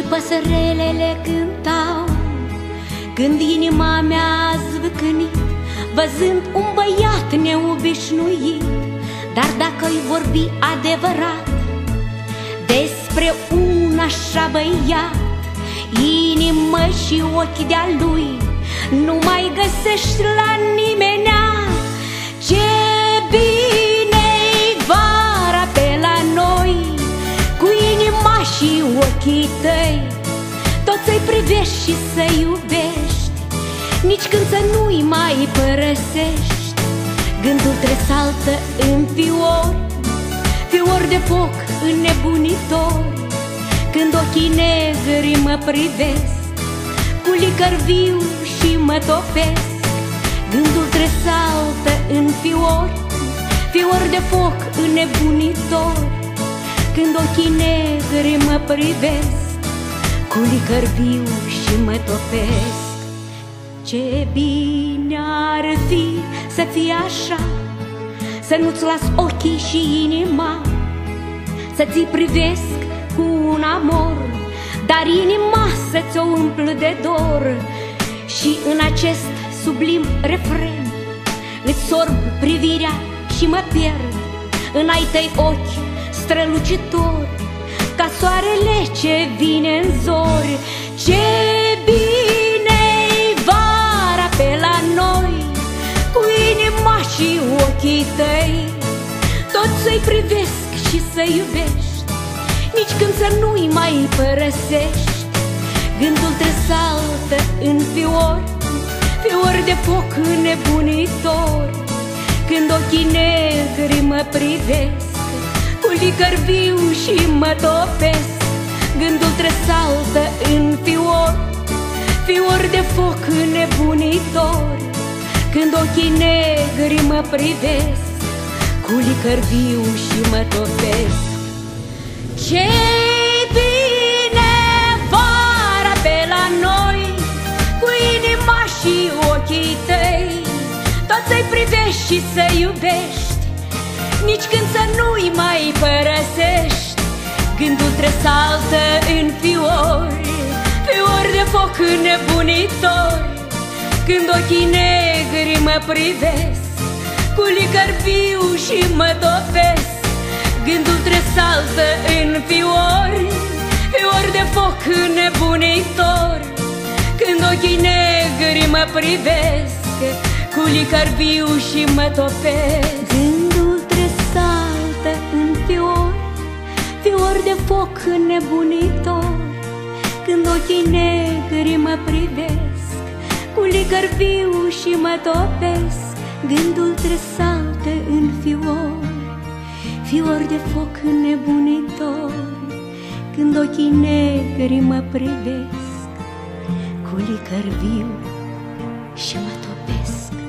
păsărelele cântau când inima mea zvâcănit, văzând un băiat neobișnuit. Dar dacă-i vorbi adevărat despre un așa băiat, inimă și ochi de-a lui nu mai găsești la nimenea. Ce bine-i vara pe la noi, cu inima și ochii tăi, tot să-i privești și să-i iubești, nici când să nu-i mai părăsești. Gândul tresaltă în fiori, fiori de foc înnebunitori, când ochii negri mă privesc, cu licăr viu și mă topesc. Gândul tresaltă în fiori, fiori de foc înnebunitori, când ochii negri mă privesc, cu licăr viu și mă topesc. Ce bine ar fi să fie așa, să nu-ți las ochii și inima, să ți privesc cu un amor, dar inima să ți-o umplu de dor. Și în acest sublim refren îți sorb privirea și mă pierd în ai tăi ochi strălucitori, ca soarele ce vine în zori. Ce bine-i vara pe la noi, cu inima și ochii tăi, tot să-i privesc și să-i iubești, nici când să nu-i mai părăsești. Gândul tresaltă în fiori, fiori de foc înnebunitori, când ochii negri mă privesc, cu licăr viu și mă topesc. Gândul tresaltă în fiori, fiori de foc înnebunitori, când ochii negri mă privesc, cu licăr viu și mă topesc. Ce bine vara pe la noi, cu inima și ochii tăi, tot să-i privești și să-i iubești, nici când să nu-i mai părăsești. Gândul tresaltă în fiori, fiori de foc înnebunitori, când ochii negri mă privesc, cu licăr viu și mă topesc. Gândul tresaltă în fiori, fiori de foc înnebunitori, când ochii negri mă privesc, cu licăr viu și mă topesc. Gândul tresaltă în fiori, fiori de foc înnebunitori, când ochii negri mă privesc, cu licăr viu și mă topesc. Gândul tresaltă în fiori, fiori de foc înnebunitori, când ochii negri mă privesc, cu licăr viu și mă topesc.